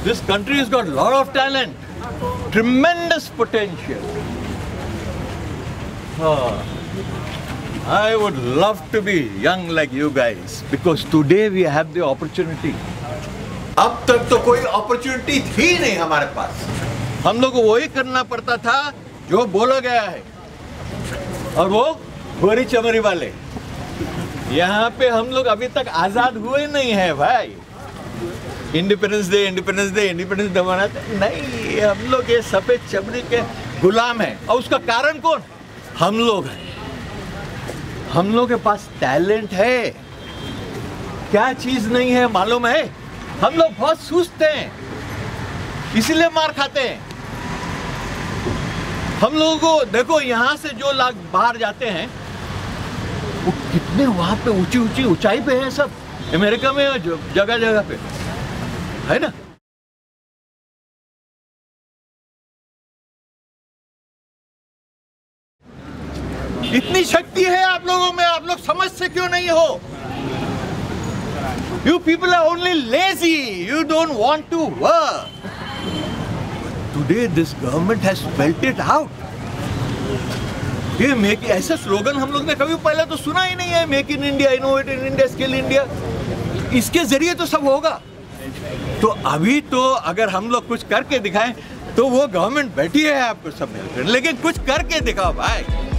This country has got a lot of talent, tremendous potential. I would love to be young like you guys because today we have the opportunity. अब तक तो कोई opportunity थी नहीं हमारे पास। हम लोग को वही करना पड़ता था जो बोला गया है, और वो गोरी चमड़ी वाले। यहाँ पे हम लोग अभी तक आजाद हुए नहीं है भाई। इंडिपेंडेंस डे मनाते नहीं, हम लोग ये सफेद चमड़ी के गुलाम हैं। और उसका कारण कौन? हम लोग हैं। हम लोग के पास टैलेंट है, क्या चीज नहीं है मालूम है? हम लोग बहुत सुस्त हैं, इसीलिए मार खाते हैं। हम लोगों को देखो, यहाँ से जो लोग बाहर जाते हैं वो कितने वहां पे ऊंची ऊंचाई पे हैं सब, अमेरिका में जगह जगह पे है ना। इतनी शक्ति है आप लोगों में, आप लोग समझते क्यों नहीं हो? You people are only lazy. You don't want to work. Today this government has spelled it out. ये मेक, ऐसा स्लोगन हम लोग ने कभी पहले तो सुना ही नहीं है। Make in India, innovate in India, skill India, इसके जरिए तो सब होगा। तो अभी तो अगर हम लोग कुछ करके दिखाएं तो वो गवर्नमेंट बैठी है आपको सब मिलकर, लेकिन कुछ करके दिखाओ भाई।